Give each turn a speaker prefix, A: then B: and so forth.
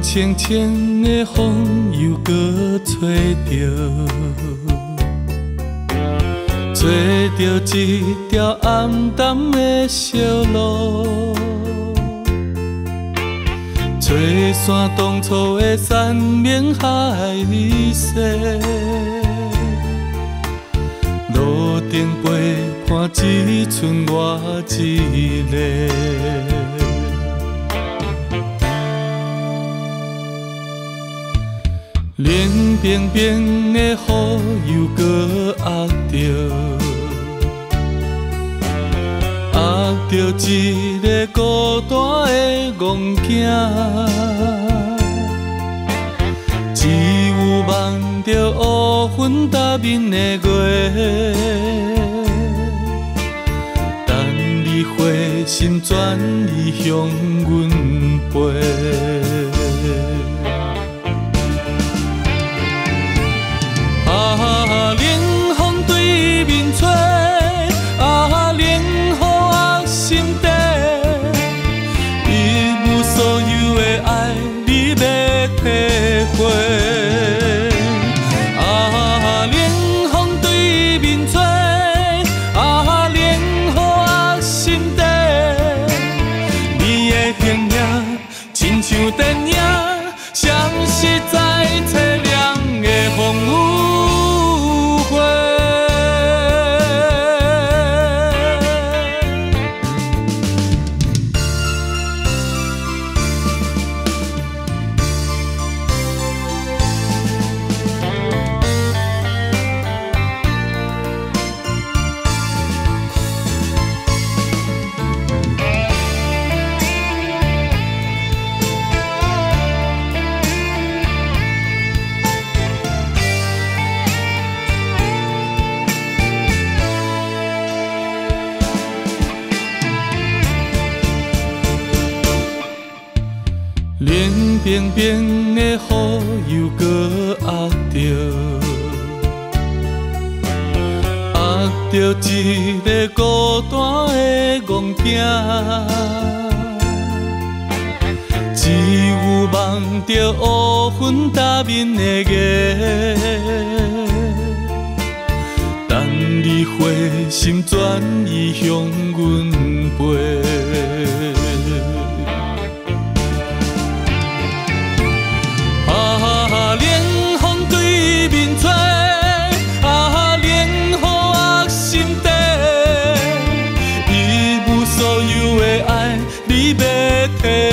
A: 清清的风又搁吹着，吹着一条暗淡的小路，吹散当初的山盟海誓。路顶陪伴只剩我一个。冷冰冰的雨又搁压着，压着一个孤单的戆囝，只有望着乌云搭面的月，等你回心转意向阮飞。啊，冷风对面吹，啊，冷雨压心底，一无所有的爱，你要体会。啊，冷风对面吹，啊，冷雨压心底，你的形影亲像电影，像实在凄凉的风雨。冷冰冰的雨又搁压着，压着一个孤单的戆囝，只有望着乌云搭面的月，等你回心转意向阮飞。啊，冷风对面吹，啊，冷雨压心底，一无所有的爱，你要体